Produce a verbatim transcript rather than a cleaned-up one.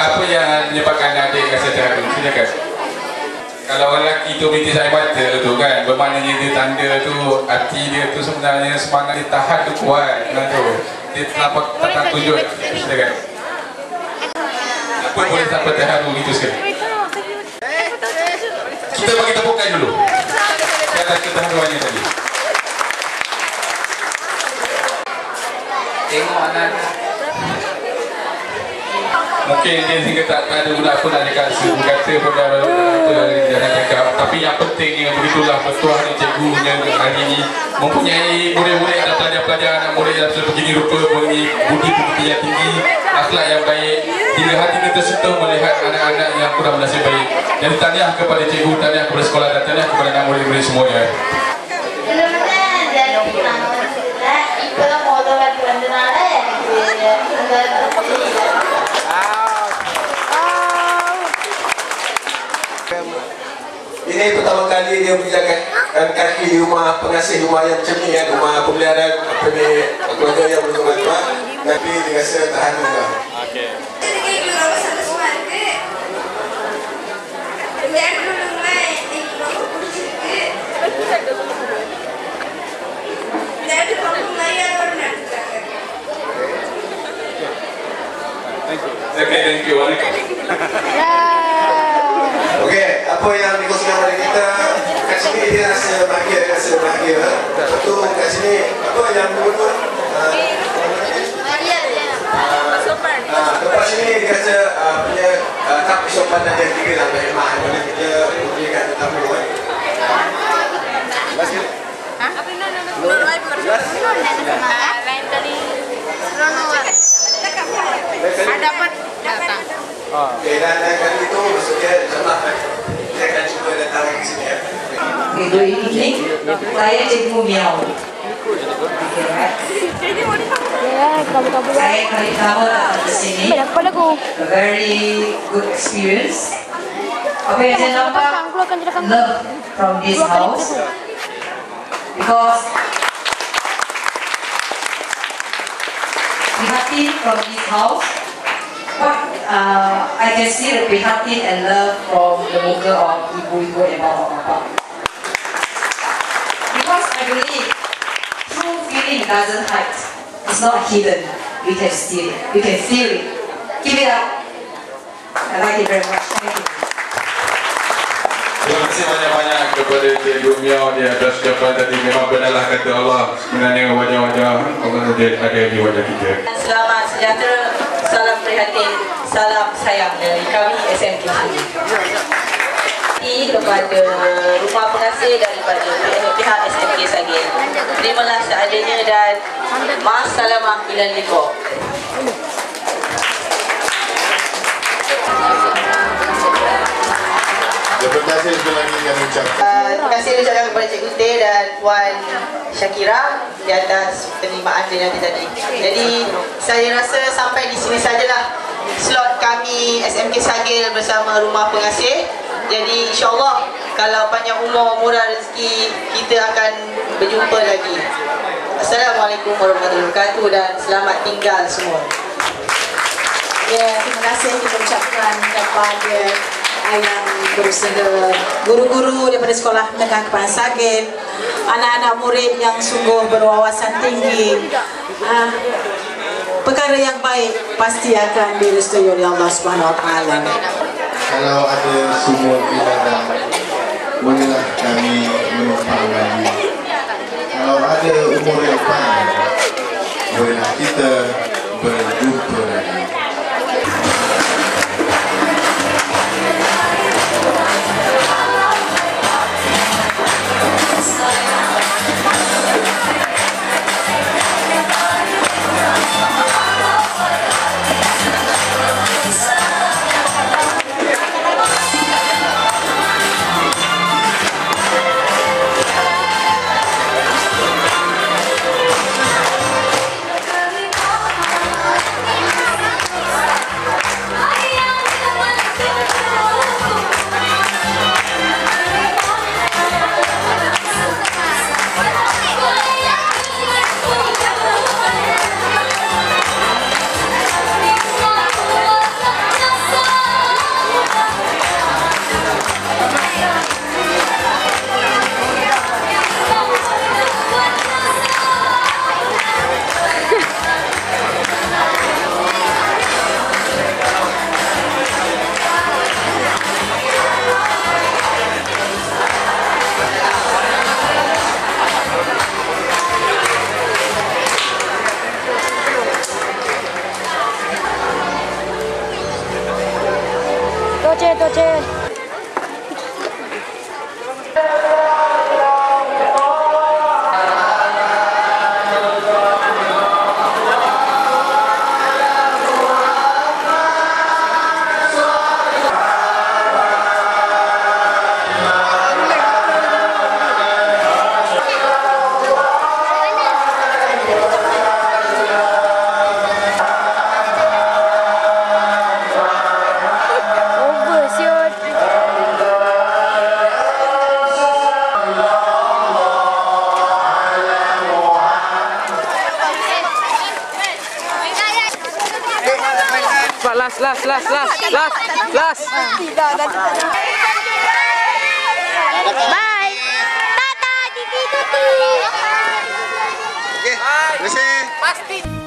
apa yang menyebabkan adik rasa terharu? Silakan. Kalau orang lelaki tu binti saya mata tu kan, bermaknanya dia tanda tu hati dia tu sebenarnya semangat dia tahan tu kuat. Nah tu dia terlampau tak tunjuk. Silakan. Apa boleh sampai terharu gitu sekali? Kita bagi tepukan dulu atas keterharuannya tadi. Tengok anak-anak. Mungkin dia sehingga tak ada budak pun nak cakap seribu kata pun dah jangan cakap. Tapi yang pentingnya begitulah petuah ni cikgunya hari ini mempunyai murid-murid yang dah pelajar-pelajar, anak murid yang sudah begini rupa, mempunyai budi pekerti yang tinggi, akhlak yang baik, hingga hati kita tersentuh melihat anak-anak yang kurang bernasib baik. Jadi tahniah kepada cikgu, tahniah kepada sekolah dan tahniah kepada anak murid-murid semuanya. Ini pertama kali dia menjaga kaki di rumah pengasih rumah yang macam ni, rumah pemeliharaan keluarga yang bertuan-tuan, tapi dia rasa tahan juga. Okey. Okay, thank you. Okey, apa yang dikongsikan pada kita kat sini dia rasa bahagia, dia rasa bahagia. Satu kat sini apa yang betul? Tempat sini dia rasa punya tak kesopanan yang tinggi dalam khidmat. Boleh kita berikan tetamu. Masih. Hah? Apa ini? Lain kali. Ada dapat datang. Okey, dan lain kali itu maksudnya insyaAllah saya akan cuba datang ke sini ya. Okay, good evening. Saya Cikgu Miao. Saya kali pertama datang ke sini. A very good experience. Apa yang saya nampak, love from this house. Because prihatin from this house, what uh, I can see the prihatin and love from the muka of ibu-ibu and bapa-bapa. Because I believe true feeling doesn't hide. It's not hidden. We can steal it. We can feel it. Keep it up. I like it very much. Thank you. Terima kasih banyak-banyak kepada Cikgu Miao di atas ucapan tadi. Memang benarlah kata Allah, sebenarnya wajah-wajah Allah ada di wajah kita. Selamat sejahtera, salam prihatin, salam sayang dari kami S M K. Kepada rumah pengasih daripada pihak S M K Sagil. Terimalah seadanya dan ma'assalamah ila liqa. Terima kasih sekali lagi kami ucapkan. Uh, terima kasih ucapkan kepada Cikgu Teh dan Puan Syakira di atas penerimaan dia nanti tadi. Jadi saya rasa sampai di sini sajalah slot kami S M K Sagil bersama rumah pengasih. Jadi insyaAllah kalau panjang umur, murah rezeki, kita akan berjumpa lagi. Assalamualaikum warahmatullahi wabarakatuh dan selamat tinggal semua. Ya, terima kasih kita ucapkan kepada yang berusaha, guru-guru daripada Sekolah Menengah Kebangsaan Sagil, anak-anak murid yang sungguh berwawasan tinggi. Uh, perkara yang baik pasti akan direstui oleh Allah Subhanahu Wa Taala. Kalau ada sumur bidadari, bolehlah kami menumpang lagi. Kalau ada umur yang panjang, bolehlah kita berjumpa lagi. Toce, toce. Last, last, last, last, last, last. Bye. Tata, Titi, Tuti. Okay, terima kasih. Pasti.